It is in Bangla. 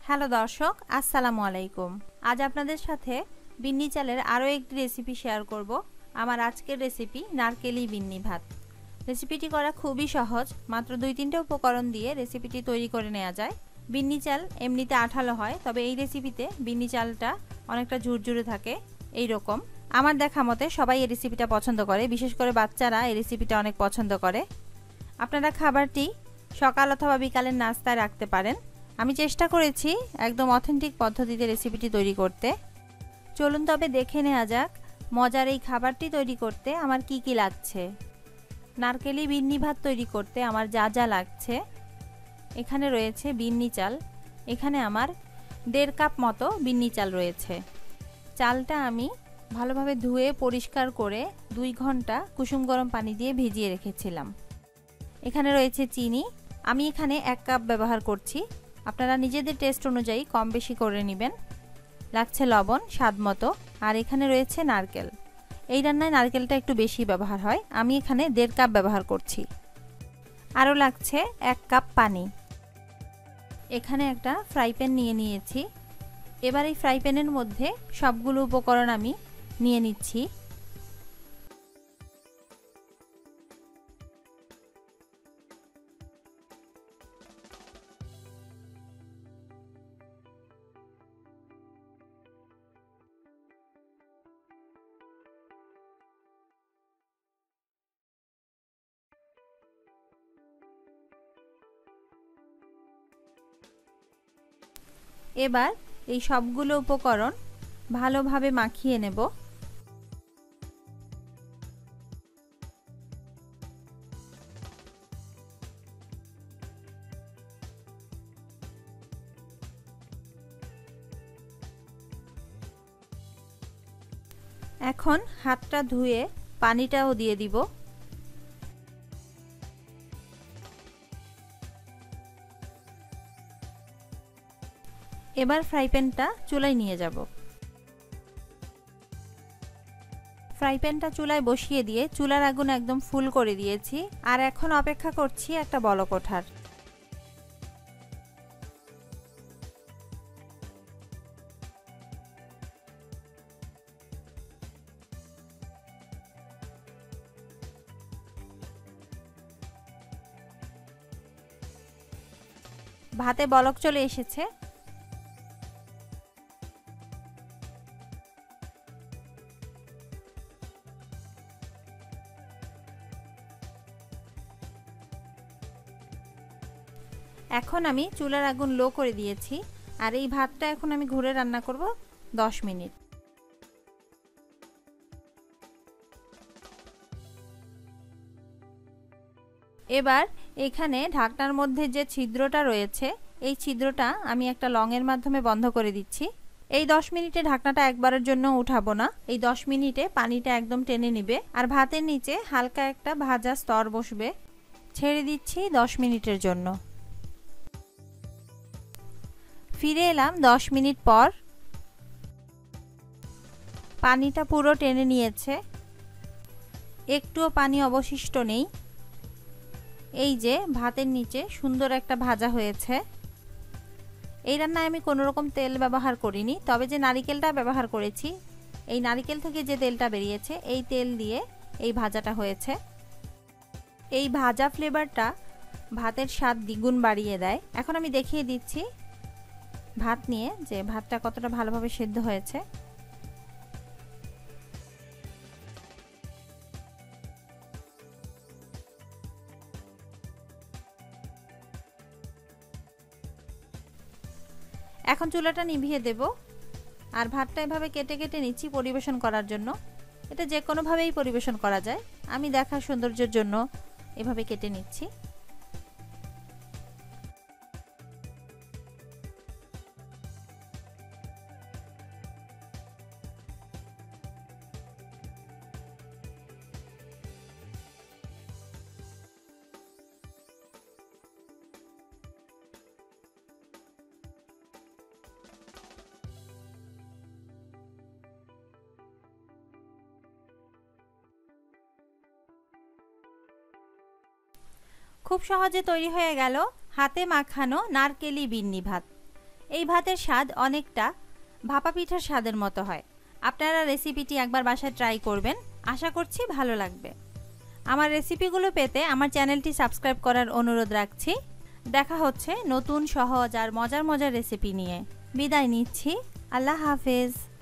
হ্যালো দর্শক, আসসালামু আলাইকুম। আজ আপনাদের সাথে বিন্নি চালের আরও একটি রেসিপি শেয়ার করব। আমার আজকের রেসিপি নারকেলি বিন্নি ভাত। রেসিপিটি করা খুবই সহজ, মাত্র 2-3টে উপকরণ দিয়ে রেসিপিটি তৈরি করে নেওয়া যায়। বিন্নি চাল এমনিতে আঠালো হয়, তবে এই রেসিপিতে বিন্নি চালটা অনেকটা ঝুরঝুরে থাকে। এই রকম আমার দেখা মতে সবাই এই রেসিপিটা পছন্দ করে, বিশেষ করে বাচ্চারা এই রেসিপিটা অনেক পছন্দ করে। আপনারা খাবারটি সকাল অথবা বিকালের নাস্তায় রাখতে পারেন। আমি চেষ্টা করেছি একদম অথেন্টিক পদ্ধতিতে রেসিপিটি তৈরি করতে। চলুন তবে দেখে নেওয়া যাক মজার এই খাবারটি তৈরি করতে আমার কি কি লাগছে। নারকেলি বিন্নি ভাত তৈরি করতে আমার যা যা লাগছে, এখানে রয়েছে বিন্নি চাল। এখানে আমার 1.5 কাপ মতো বিন্নি চাল রয়েছে। চালটা আমি ভালোভাবে ধুয়ে পরিষ্কার করে 2 ঘন্টা কুসুম গরম পানি দিয়ে ভিজিয়ে রেখেছিলাম। এখানে রয়েছে চিনি, আমি এখানে 1 কাপ ব্যবহার করছি। আপনারা নিজেদের টেস্ট অনুযায়ী কম বেশি করে নেবেন। লাগছে লবণ স্বাদ মতো, আর এখানে রয়েছে নারকেল। এই রান্নায় নারকেলটা একটু বেশি ব্যবহার হয়, আমি এখানে 1.5 কাপ ব্যবহার করছি। আরও লাগছে 1 কাপ পানি। এখানে একটা ফ্রাই প্যান নিয়ে নিয়েছি। এবার এই ফ্রাই প্যানের মধ্যে সবগুলো উপকরণ আমি নিয়ে নিচ্ছি। এবার এই সবগুলো উপকরণ ভালোভাবে মাখিয়ে নেব। এখন হাতটা ধুয়ে পানিটাও দিয়ে দিব। এবার ফ্রাই প্যানটা চুলায় নিয়ে যাব। ফ্রাই প্যানটা চুলায় বসিয়ে দিয়ে চুলার আগুন একদম ফুল করে দিয়েছি, আর এখন অপেক্ষা করছি একটা বলক ওঠার। ভাতে বলক চলে এসেছে। এখন আমি চুলার আগুন লো করে দিয়েছি, আর এই ভাতটা এখন আমি ঘুরে রান্না করব 10 মিনিট। এবার এখানে ঢাকনার মধ্যে যে ছিদ্রটা রয়েছে, এই ছিদ্রটা আমি একটা লংয়ের মাধ্যমে বন্ধ করে দিচ্ছি। এই 10 মিনিটে ঢাকনাটা একবারের জন্য উঠাবো না। এই 10 মিনিটে পানিটা একদম টেনে নিবে, আর ভাতের নিচে হালকা একটা ভাজা স্তর বসবে। ছেড়ে দিচ্ছি 10 মিনিটের জন্য। ফিরে এলাম 10 মিনিট পর। পানিটা পুরো টেনে নিয়েছে, একটুও পানি অবশিষ্ট নেই। এই যে ভাতের নিচে সুন্দর একটা ভাজা হয়েছে। এই রান্নায় আমি কোনো রকম তেল ব্যবহার করিনি, তবে যে নারিকেলটা ব্যবহার করেছি, এই নারিকেল থেকে যে তেলটা বেরিয়েছে, এই তেল দিয়ে এই ভাজাটা হয়েছে। এই ভাজা ফ্লেভারটা ভাতের স্বাদ দ্বিগুণ বাড়িয়ে দেয়। এখন আমি দেখিয়ে দিচ্ছি ভাত নিয়ে যে ভাতটা কতটা ভালোভাবে সেদ্ধ হয়েছে। এখন চুলাটা নিভিয়ে দেব, আর ভাতটা এভাবে কেটে কেটে নিচ্ছি পরিবেশন করার জন্য। এটা যে কোনোভাবেই পরিবেশন করা যায়, আমি দেখার সৌন্দর্যের জন্য এভাবে কেটে নিচ্ছি। খুব সহজে তৈরি হয়ে গেল হাতে মাখানো নারকেলি বিন্নি ভাত। এই ভাতের স্বাদ অনেকটা ভাপা পিঠার স্বাদের মতো হয়। আপনারা রেসিপিটি একবার বাসায় ট্রাই করবেন, আশা করছি ভালো লাগবে। আমার রেসিপিগুলো পেতে আমার চ্যানেলটি সাবস্ক্রাইব করার অনুরোধ রাখছি। দেখা হচ্ছে নতুন সহজ আর মজার মজার রেসিপি নিয়ে। বিদায় নিচ্ছি। আল্লাহ হাফেজ।